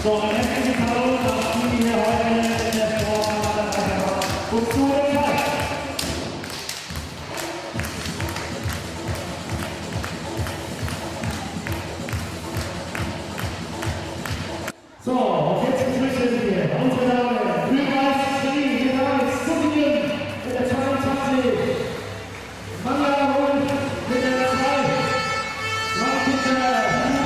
So, ein herzliches Hallo an die hier heute in der Sporthalle und zu der Zeit. So, und jetzt begrüßen wir unsere Dame, Grün-Weiß Berlin, Grün-Weiß Zuckingen mit der 22, Manga Holt mit der 2, Martin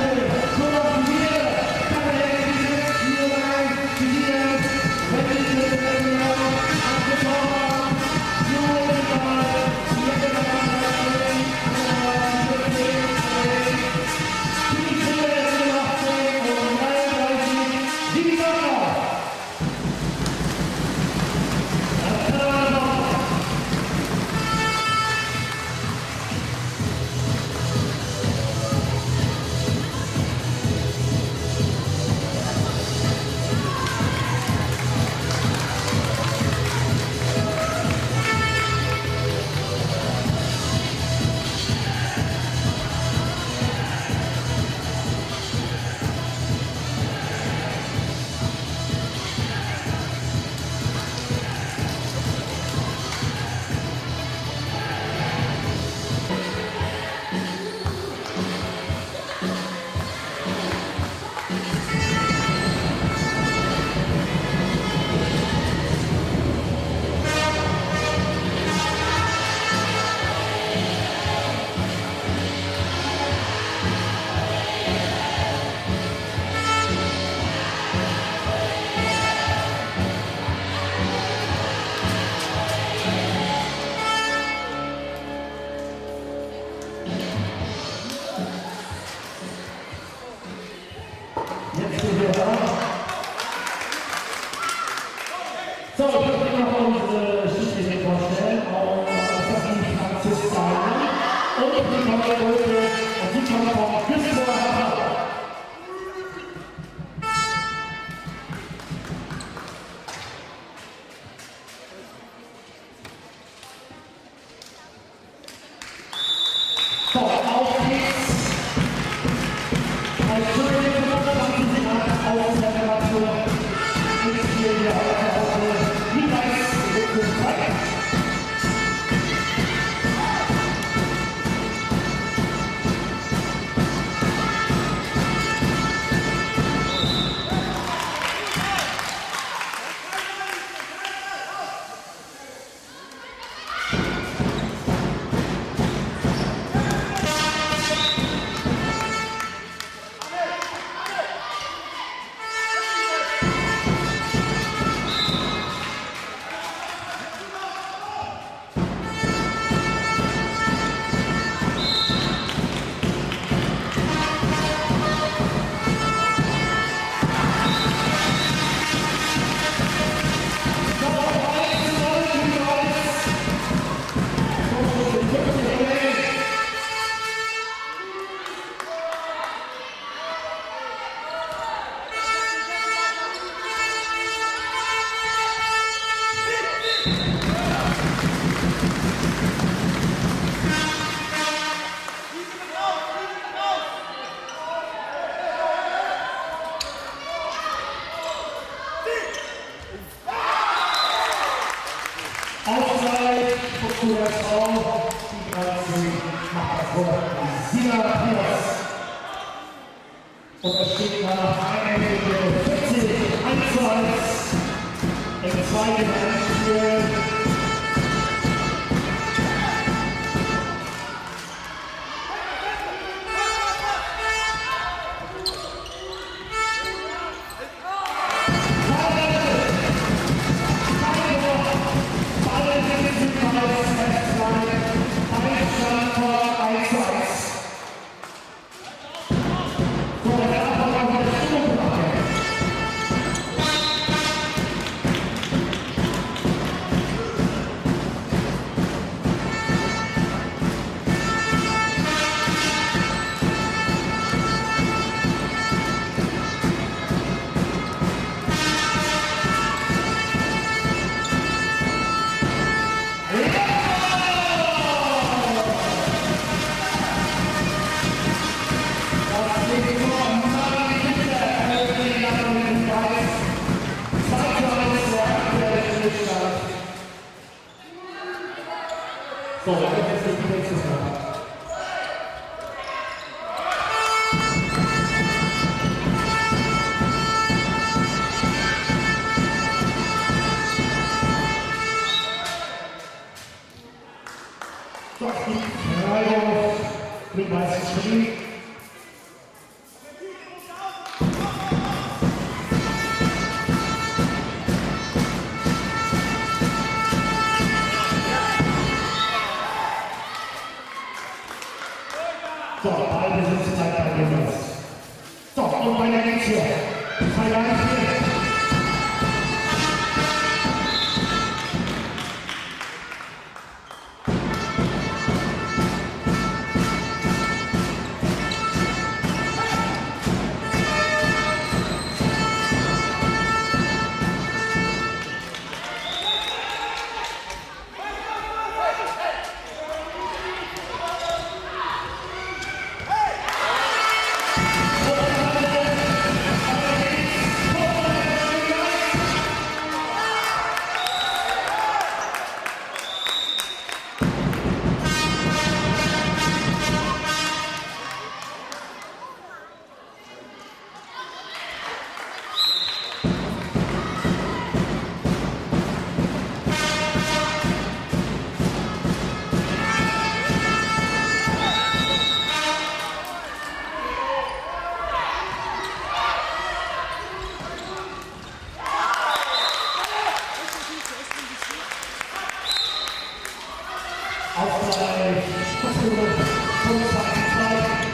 So, ich möchte noch unsere Schiedsrichter vorstellen, auch das ist die Franzis Zahlen und die kommt heute und die kommt vom Küstenberg. So, auf geht's. Als Schuldige 25 Grad auf Temperatur ist hier der heute die Weiß mit dem Zeit. Auszeit zu der Frau, die 13 macht das Wort Sina Piers. Und es steht nach einhändige 40, 1:1 im zweiten Spiel. So, wir haben jetzt das nächste Mal. So, die Reibung mit weißen Schnee. So, Ballbesitz bleibt bei Jonas. So, und weiter geht's hier. 2-1-4. Ausgleich, Station, Punktzahl 2.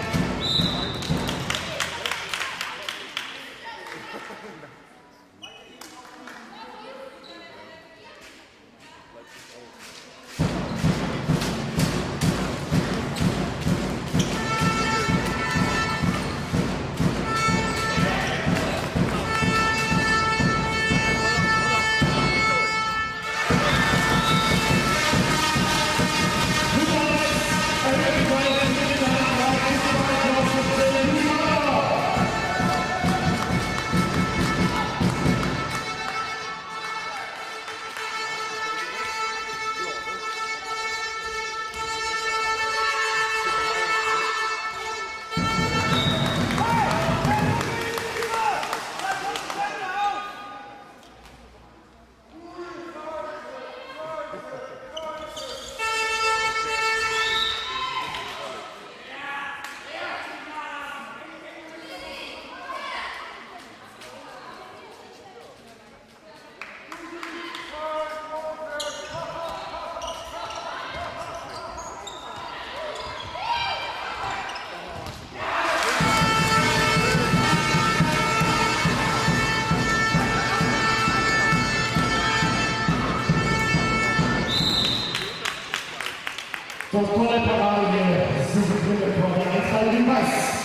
So, tolle Parade hier. Das ist die Sekunde von der 1 Weiß.